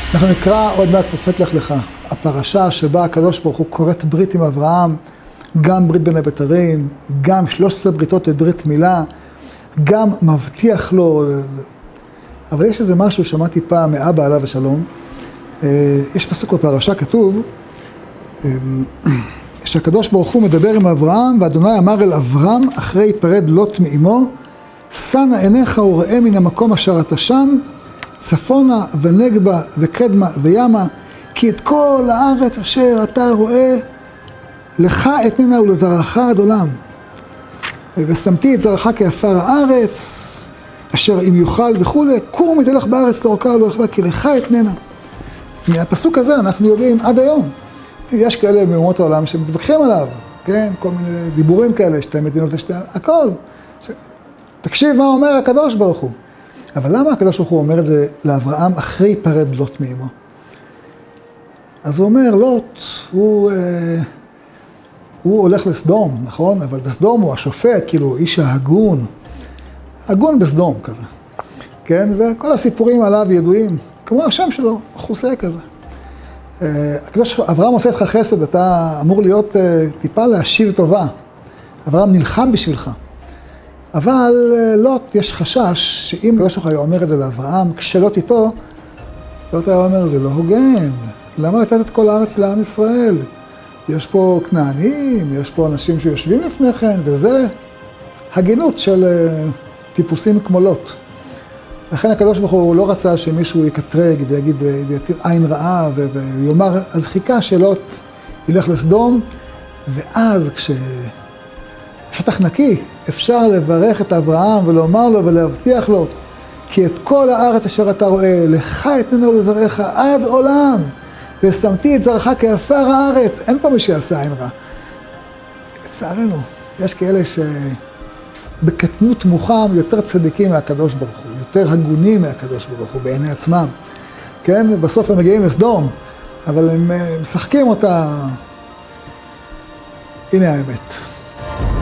אנחנו נקרא עוד מעט פרופט לך לך, הפרשה שבה הקדוש ברוך הוא כורת ברית עם אברהם, גם ברית בין הבתרים, גם 13 בריתות בברית מילה, גם מבטיח לו, אבל יש איזה משהו, שמעתי פעם מאבא עליו השלום, יש פסוק בפרשה כתוב, שהקדוש ברוך הוא מדבר עם אברהם, ואדוני אמר אל אברהם, אחרי יפרד לוט מאמו, שא נא עיניך וראה מן המקום אשר אתה שם, צפונה ונגבה וקדמה וימה, כי את כל הארץ אשר אתה רואה, לך אתננה ולזרעך עד עולם. ושמתי את זרעך כעפר הארץ, אשר אם יוכל וכולי, קום ותלך בארץ לאורכה ולרחבה, כי לך אתננה. מהפסוק הזה אנחנו יודעים עד היום. יש כאלה מאומות העולם שמתווכחים עליו, כן? כל מיני דיבורים כאלה, שתי מדינות, הכל. תקשיב מה אומר הקדוש ברוך הוא. אבל למה הקדוש ברוך הוא אומר את זה לאברהם אחרי יפרד לוט מאמו? אז הוא אומר, לוט, הוא הולך לסדום, נכון? אבל בסדום הוא השופט, כאילו איש ההגון. הגון בסדום כזה. כן? וכל הסיפורים עליו ידועים, כמו השם שלו, חוסה כזה. אברהם עושה איתך חסד, אתה אמור להיות טיפה להשיב טובה. אברהם נלחם בשבילך. אבל לוט, יש חשש שאם הקדוש ברוך הוא היה אומר את זה לאברהם, כשלוט איתו, לוט היה אומר, זה לא הוגן. למה לתת את כל הארץ לעם ישראל? יש פה כנענים, יש פה אנשים שיושבים לפני כן, וזה הגינות של טיפוסים כמו לוט. לכן הקדוש ברוך הוא לא רצה שמישהו יקטרג ויגיד, ויתיר עין רעה, ויאמר, אז חיכה שלוט ילך לסדום, ואז כששטח נקי, אפשר לברך את אברהם ולומר לו ולהבטיח לו, כי את כל הארץ אשר אתה רואה, לך אתננה ולזרעך עד עולם, ושמתי את זרעך כעפר הארץ. אין פה מי שיעשה עין רע. לצערנו, יש כאלה שבקטנות מוחם יותר צדיקים מהקדוש ברוך הוא, יותר הגונים מהקדוש ברוך הוא בעיני עצמם. כן? בסוף הם מגיעים לסדום, אבל הם משחקים אותה. הנה האמת.